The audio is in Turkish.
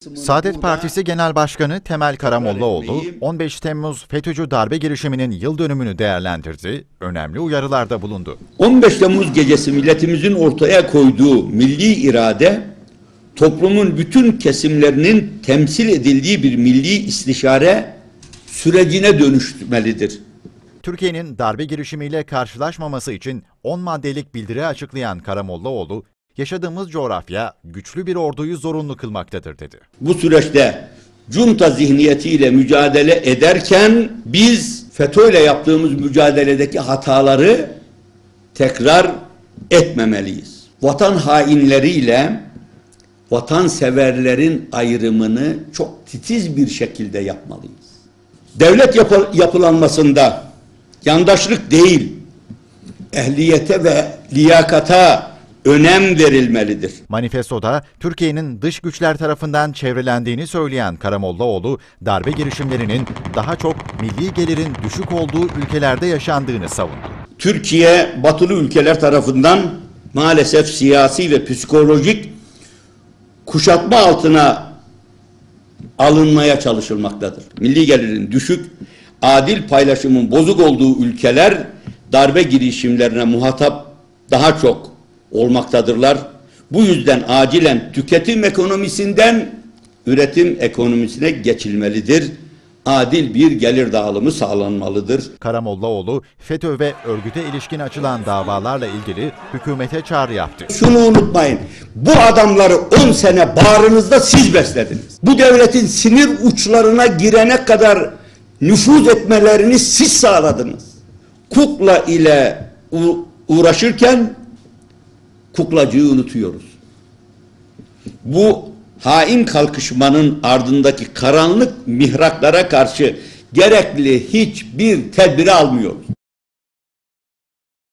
Saadet Partisi Genel Başkanı Temel Karamollaoğlu, 15 Temmuz FETÖ'cü darbe girişiminin yıl dönümünü değerlendirdi, önemli uyarılarda bulundu. 15 Temmuz gecesi milletimizin ortaya koyduğu milli irade, toplumun bütün kesimlerinin temsil edildiği bir milli istişare sürecine dönüşmelidir. Türkiye'nin darbe girişimiyle karşılaşmaması için 10 maddelik bildiri açıklayan Karamollaoğlu, yaşadığımız coğrafya güçlü bir orduyu zorunlu kılmaktadır dedi. Bu süreçte junta zihniyetiyle mücadele ederken biz FETÖ'yle yaptığımız mücadeledeki hataları tekrar etmemeliyiz. Vatan hainleriyle vatanseverlerin ayrımını çok titiz bir şekilde yapmalıyız. Devlet yapılanmasında yandaşlık değil, ehliyete ve liyakata önem verilmelidir. Manifestoda Türkiye'nin dış güçler tarafından çevrelendiğini söyleyen Karamollaoğlu, darbe girişimlerinin daha çok milli gelirin düşük olduğu ülkelerde yaşandığını savundu. Türkiye, batılı ülkeler tarafından maalesef siyasi ve psikolojik kuşatma altına alınmaya çalışılmaktadır. Milli gelirin düşük, adil paylaşımın bozuk olduğu ülkeler darbe girişimlerine muhatap daha çok olmaktadırlar. Bu yüzden acilen tüketim ekonomisinden üretim ekonomisine geçilmelidir. Adil bir gelir dağılımı sağlanmalıdır. Karamollaoğlu, FETÖ ve örgüte ilişkin açılan davalarla ilgili hükümete çağrı yaptı. Şunu unutmayın, bu adamları 10 sene bağrınızda siz beslediniz. Bu devletin sinir uçlarına girene kadar nüfuz etmelerini siz sağladınız. Kukla ile uğraşırken kuklacığı unutuyoruz. Bu hain kalkışmanın ardındaki karanlık mihraklara karşı gerekli hiçbir tedbiri almıyoruz.